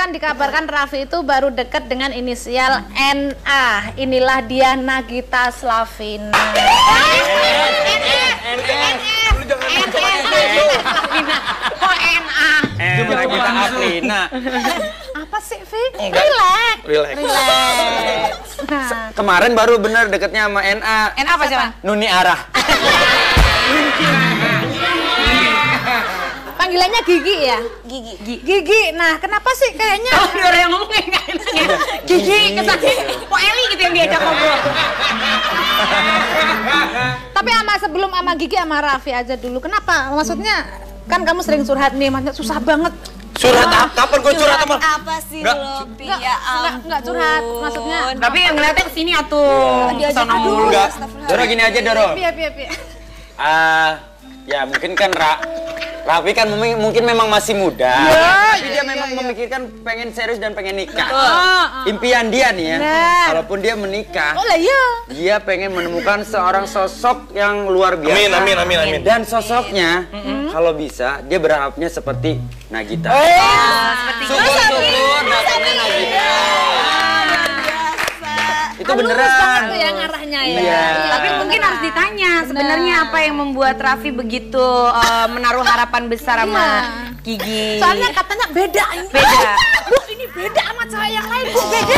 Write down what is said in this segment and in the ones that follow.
kan dikabarkan Raffi itu baru dekat dengan inisial NA. Inilah dia Nagita Slavina. Kok NA? Nagita Slavina. Apa sih, Vi? Relax. Kemarin baru bener deketnya sama NA. NA apa siapa? Nuni Arah. Panggilannya Gigi ya? Gigi. Nah, kenapa sih kayaknya? Oh, dia orang yang ngomongnya nggak enak ya. Gigi, kesannya kok Eli gitu yang diajak ngobrol. Tapi sebelum sama Gigi sama Raffi aja dulu. Kenapa? Maksudnya kan kamu sering curhat nih, maksudnya susah banget. Curhat kapan gue curhat sama? Apa sih lo, Pi? Ya ampun. Enggak curhat, maksudnya. Tapi yang ngeliatnya kesini atuh. Diajak dulu. Enggak. Doro gini aja, Doro. Iya. Ya mungkin kan Raffi kan mungkin memang masih muda, tapi dia memang memikirkan pengen serius dan pengen nikah. Impian dia nih ya, kalaupun dia menikah, dia pengen menemukan seorang sosok yang luar biasa. Amin. Dan sosoknya, kalau bisa, dia berharapnya seperti Nagita. Seperti Syukur datangnya Nagita. Itu beneran. Itu yang arahnya ya. Iya. Tapi mungkin harus ditanya sebenarnya apa yang membuat Raffi begitu menaruh harapan besar sama Gigi. Soalnya katanya beda ini. Beda. Bu, ini beda sama cewek yang lain, Bu. Beda.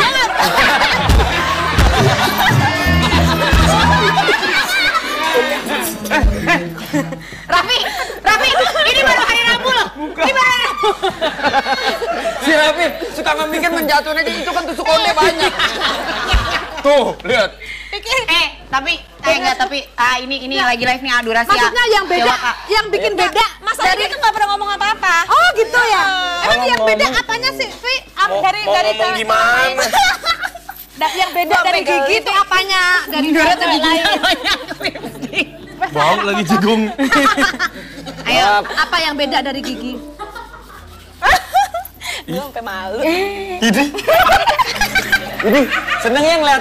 Raffi, ini baru hari Rabu loh. Ini baru hari Rabu. Si Raffi suka ngebikin menjatuhin aja, itu kan tusuk konde banyak. Tuh, lihat. Tapi ini lagi live nih durasi. Maksudnya yang beda, yang bikin beda. Masalahnya tuh nggak pernah ngomong apa-apa. Oh gitu ya. Emang yang beda apanya sih, Vi? Dari ngomong gimana? Yang beda dari Gigi itu apanya? Dari cewek lain. Bau lagi jagung. Ayo, apa yang beda dari Gigi? Gue sampai malu. Ini seneng ya ngeliat.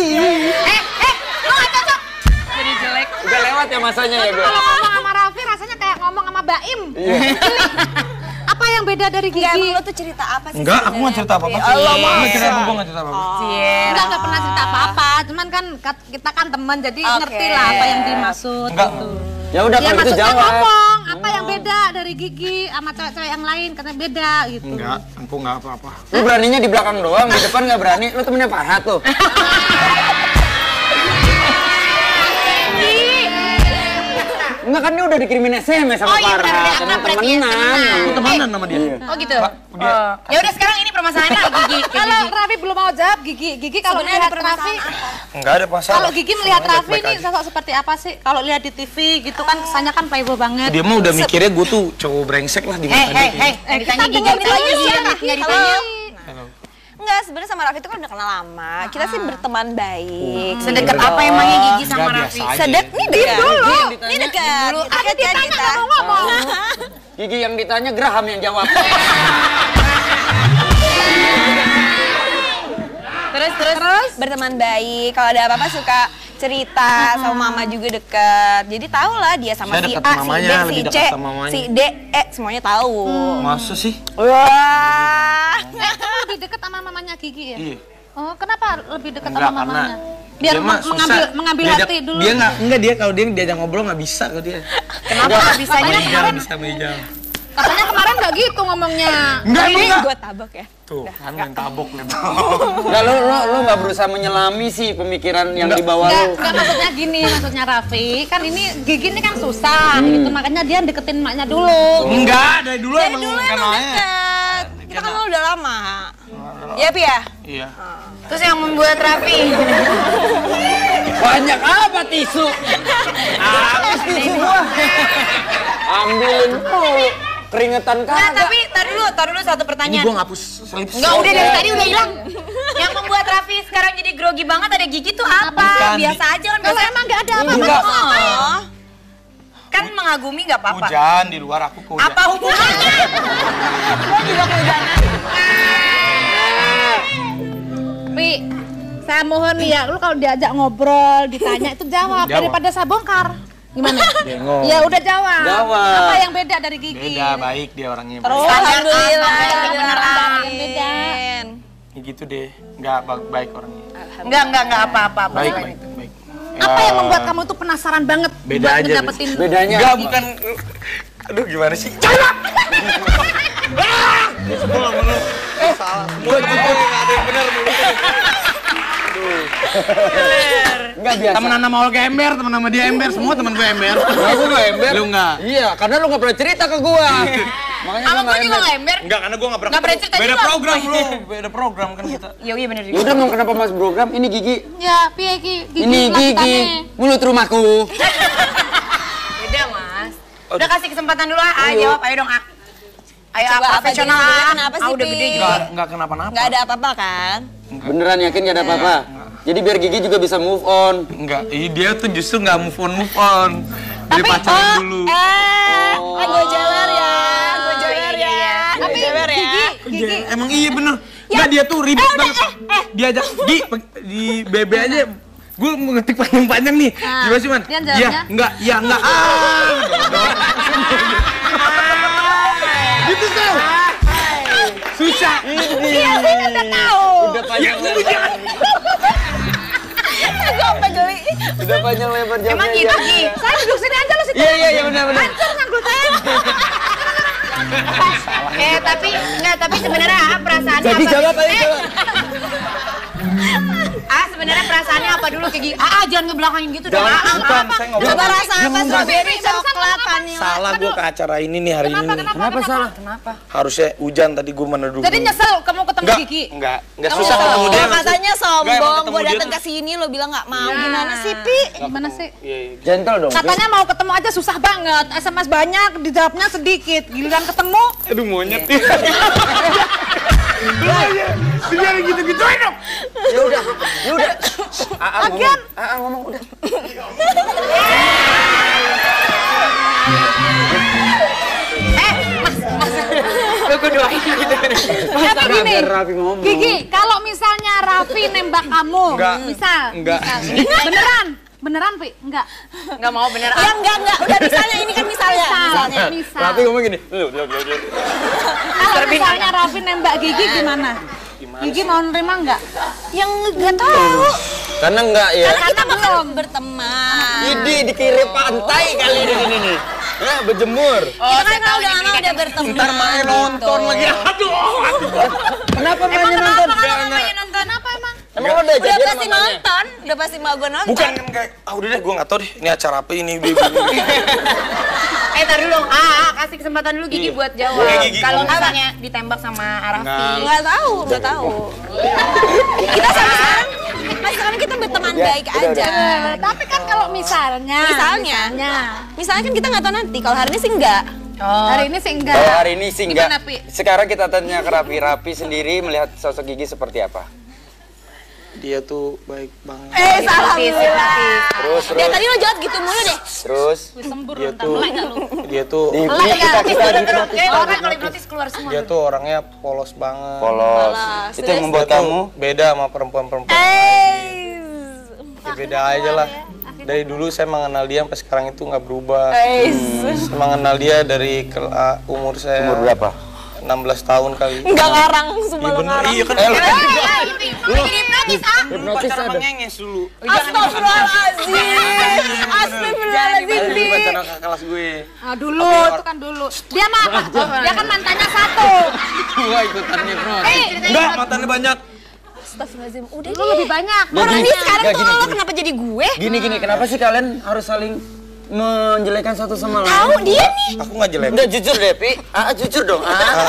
Lo nggak cocok. Jadi jelek. Udah lewat ya masanya ya gue. Kalau ngomong sama Raffi rasanya kayak ngomong sama Baim. Apa yang beda dari Gigi? Enggak, emang lo tuh cerita apa sih? Enggak, aku nggak cerita apa-apa. Allah, Nggak cerita apa-apa, nggak cerita apa-apa. Enggak pernah cerita apa-apa. Cuman kan kita kan teman, jadi ngerti lah apa yang dimaksud. Enggak. Gitu. Ya udah Ya kalau gitu maksudnya jawab. ngomong apa yang beda dari Gigi sama cewek-cewek yang lain karena beda gitu. Enggak, aku nggak apa-apa. Lu beraninya di belakang doang, di depan nggak berani. Lu temennya Farhat tuh. Enggak kan dia udah dikirimin SMS sama Farhat. Temenan sama dia. Oh gitu. Ya udah sekarang ini permasalahannya Gigi. Kalau Raffi belum mau jawab, Gigi kalau melihat Raffi, Enggak ada masalah. kalau Gigi melihat Raffi ini sosok seperti apa sih? Kalau lihat di TV gitu kan kesannya kan playboy banget. Dia mah udah mikirnya gue tuh cowok brengsek lah di mata dia. Ditanya Gigi. Enggak, sebenarnya sama Raffi itu kan udah kenal lama. Kita sih berteman baik. Sedekat apa emangnya Gigi sama Raffi? Sedek nih dekat. Ini dekat. Ada ditanya nggak mau ngomong. Gigi yang ditanya, Graham yang jawab. Terus berteman baik. Kalau ada apa-apa suka cerita sama mama juga deket. Jadi tau lah dia sama Saya si dekat A, si mamanya, B, lebih si dekat C, sama mamanya. si D, E semuanya tahu. Masa sih? Wah. Kamu lebih dekat sama mamanya Gigi ya? Iya. Oh, kenapa lebih dekat Enggak, sama karena mamanya? Biar dia mah susah. mengambil Diajak- hati dulu. Dia enggak dia kalau dia diajak ngobrol nggak bisa kalau dia. Kenapa nggak bisanya? Bisa meja. Katanya kemarin nggak gitu ngomongnya. Enggak, Ini enggak. gue tabok ya. Tuh, kan main tabok gitu. Enggak, lu nggak berusaha menyelami sih pemikiran yang di bawah lu. Enggak, maksudnya gini, maksudnya Raffi, kan ini Gigi ini kan susah gitu, makanya dia deketin emaknya dulu. Enggak, dari dulu Dari emang dulu emang kenalnya. deket. Kita kan udah lama. Iya, Pi ya? Iya. Terus yang membuat Raffi Banyak apa tisu? Habis tisu gua. Ambilin dulu. Keringetan Nah, kagak. tapi tar dulu satu Ini pertanyaan. gua ngapus selip. Enggak, udah dari tadi udah hilang. Yang membuat Raffi sekarang jadi grogi banget ada Gigi tuh apa? Bukan. Biasa aja kan. Kalau emang nggak ada apa-apa, Enggak. Oh. Kan mengagumi nggak apa-apa. Hujan di luar aku ke hujan. Apa hubungannya? Gua juga kehujanan. Pi, saya mohon nih ya, lu kalau diajak ngobrol, ditanya itu jawab Jawab. daripada saya bongkar. Gimana? Bengong. Ya udah jawab. Jawab. Apa yang beda dari Gigi? Beda, baik dia orangnya. Terus Baik. alhamdulillah yang beneran. beda. Ya gitu deh, nggak baik orangnya. Enggak apa-apa. Baik, selain baik, itu. baik. Apa yang membuat kamu tuh penasaran banget Beda buat aja, ngedapetin Bedanya Enggak, apa? bukan. Aduh, gimana sih? Salah. Semua gitu, nggak ada yang benar mulutnya. Enggak biasa. Temenan sama Olga ember, temen sama dia ember, semua temen gue ember. Aku nggak ember. Lu nggak? Iya, karena lu nggak pernah cerita ke gua. Makanya gua nggak ember. ember. Enggak, karena gue nggak pernah. Nggak pernah cerita Beda juga. program lu, beda program kan kita. Iya bener juga. Yaudah mau kenapa mas program? Ini Gigi. Ya, piye Gigi? Ini Gigi. Mulut rumahku. Beda mas. Udah kasih kesempatan dulu jawab, ayo dong Ayo Coba apa profesional jadi kenapa sih, udah Pi? gede juga. Enggak kenapa-napa. Nggak ada apa-apa kan? Beneran yakin gak ada apa-apa? Jadi biar Gigi juga bisa move on. Enggak, dia tuh justru nggak move on. Dari pacaran dulu. Gue jewer ya, gue jewer ya. Tapi Gigi, Emang iya bener. Enggak, dia tuh ribet banget. Diajak di BB aja. Gue ngetik panjang-panjang nih. Gimana sih, Man? Dia jawabnya? Iya, enggak. Gitu tuh. Susah. Iya, udah tahu. Udah panjang lebar. Gue geli. Udah panjang lebar jawabnya. Emang gitu Gi. saya duduk sini aja lu situ. Iya, benar. Hancur ngangkut saya. Tapi sebenarnya perasaannya Jadi apa? jawab aja, jawab. Sebenarnya perasaannya apa dulu kayak Gigi? Jangan ngebelakangin gitu dong. Bukan, saya ngobrol. Coba rasa apa strawberry coklat vanilla. Salah gue ke acara ini nih hari ini nih. Kenapa salah? Harusnya hujan tadi gue meneduh. Jadi nyesel kamu ketemu Enggak, Gigi. enggak susah ketemu dia. Lo katanya Nggak, emang sombong, ketemu gue dia datang tuh. ke sini lo bilang nggak mau. Gimana sih, Pi? Gimana sih? Gentle dong. Katanya mau ketemu aja susah banget. SMS banyak, dijawabnya sedikit. Giliran ketemu, Aduh monyet. Biar gitu-gituin dong. Ya udah. Aa ngomong udah. Gue doain gitu. tapi gini, Biar Raffi ngomong. Gigi, kalau misalnya Raffi nembak kamu, Enggak. misal, Enggak. beneran, Pi? Enggak. Nggak mau bener. Ya enggak. Udah misalnya ini kan misalnya. Misal. Raffi ngomong gini. Kalau misalnya Raffi nembak Gigi gimana? Gigi mau nerima enggak? Yang nggak tahu. Karena enggak ya. Karena kita belum berteman. Idi di kiri pantai kali ini nih. Berjemur. Kita kan kalau udah lama udah berteman. Ntar main nonton lagi. Aduh. Kenapa mainnya nonton? Kenapa emang? Emang lo udah Udah jadian pasti sama mantannya? nonton. Udah pasti mau gue nonton. Bukan kan kayak, udah deh gue nggak tahu deh. Ini acara apa ini? Tar dulu dong. Kasih kesempatan dulu Gigi buat jawab. Boleh, Gigi. Kalau misalnya ditembak sama Raffi. Nggak tahu, udah tahu. Kita sampai sekarang kita berteman baik aja. Tapi kan kalau misalnya Misalnya kan kita nggak tahu nanti. Kalau hari ini sih enggak. hari ini sih enggak. Kalau hari ini sih enggak. Gimana, Pi? Sekarang kita tanya ke Raffi sendiri melihat sosok Gigi seperti apa? Dia tuh baik banget. Terus. Ya tadi lo jawab gitu mulu deh. Terus. Dia tuh Orang kalau hipnotis keluar semua. dia tuh orangnya polos banget. Polos. Itu yang membuat Dia tuh kamu beda sama perempuan-perempuan. Ya beda aja lah. Dari dulu saya mengenal dia sampai sekarang itu nggak berubah. Saya mengenal dia dari umur saya. umur berapa? 16 tahun kali. Enggak ngarang, Iya sumpah lo bener, ngarang. iya kan. Hipnotis Pacaran ada. sama ngenges dulu. Astagfirullahaladzim. Ini pacaran kakak kelas gue. Dulu, itu kan dulu. Dia kan mantannya satu. Gua ikutan hipnotis. Enggak, mantannya banyak. Astagfirullahaladzim. Udah Lu lebih banyak. Orang ini sekarang Nggak, tuh gini, lo gini. kenapa jadi gue? Gini, kenapa sih kalian harus saling menjelekan satu sama lain? Tahu dia nih. Aku nggak jelek. Udah jujur deh, Pi. Jujur dong.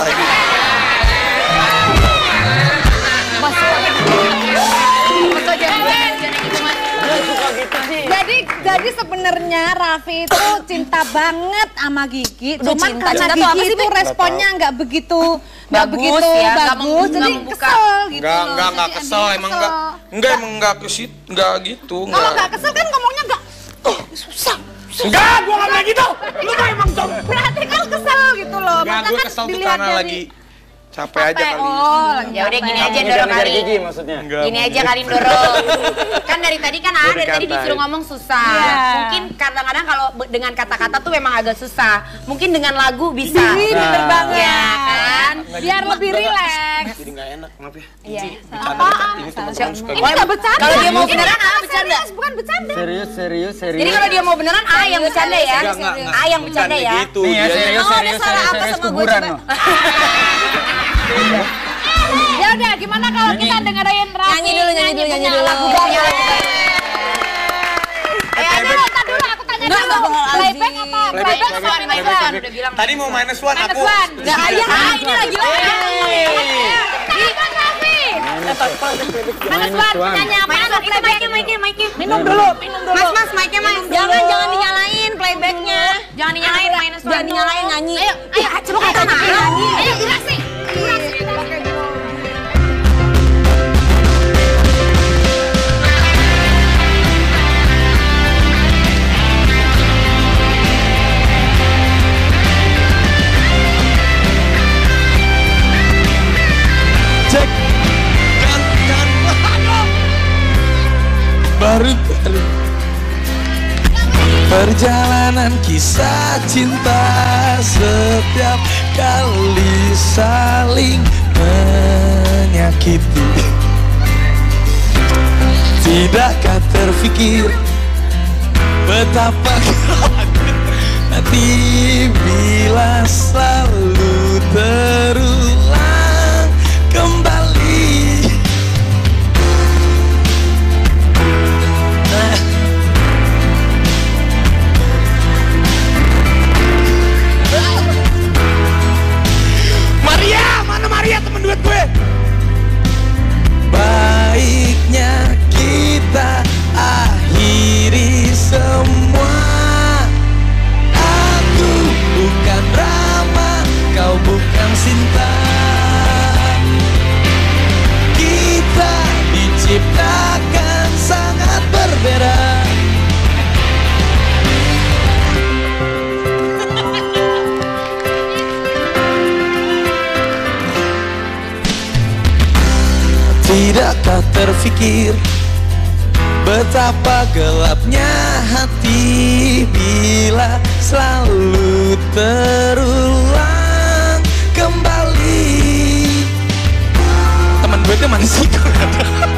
Jadi sebenarnya Raffi itu cinta banget sama Gigi. Udah Cuman cinta. karena Cinta tuh apa Gigi sih, itu Pi? responnya nggak begitu Bagus ya, nggak bagus. Jadi membuka. kesel gitu. Enggak Jadi kesel, emang kesel. enggak kesit, enggak gitu. Kalau nggak kesel kan ngomongnya nggak. Susah. Enggak, gua enggak gitu. Lu mah emang dong. Berarti kan kesel gitu loh. Enggak, Makanya gue kan kesel tuh dilihat karena dari- lagi capek aja kali. Ya udah gini aja dorong kali. Gigi maksudnya. Gini aja kali dorong. Kan dari tadi kan dari tadi disuruh ngomong susah. Mungkin kadang-kadang kalau dengan kata-kata tuh memang agak susah. Mungkin dengan lagu bisa. Bener banget. Ya kan? Biar lebih rileks. Jadi nggak enak, maaf ya. Iya. Ini teman-teman suka Ini nggak bercanda. Kalau dia mau beneran bercanda. Bukan bercanda. Serius. Jadi kalau dia mau beneran yang bercanda ya. Yang bercanda ya. Gitu, Nih ya, serius kuburan loh. Ya udah, gimana kalau kita dengerin Raffi Nyanyi dulu. lagu baru? Tar dulu, aku tanya dulu. Playback apa? Playback sama playback. Tadi mau minus one aku. Nggak ada. Ini lagi Silakan Raffi. Nyanyi apa? Mic-nya. Minum dulu. Mas, mic-nya mas. Jangan dinyalain playbacknya. Jangan dinyalain minus one. Jangan dinyalain nyanyi. Ayo, coba kita nyanyi. Ayo, durasi. Cek. Baru kali perjalanan kisah cinta, setiap kali saling menyakiti. Tidakkah terfikir betapa nanti bila selalu terulang kembali. Maria, mana Maria temen duet gue? Baiknya kita akhiri semua. Aku bukan Rama, kau bukan Sinta. Kita diciptakan sangat berbeda. Tidakkah terfikir betapa gelapnya hati bila selalu terulang kembali. Teman gue itu mana sih?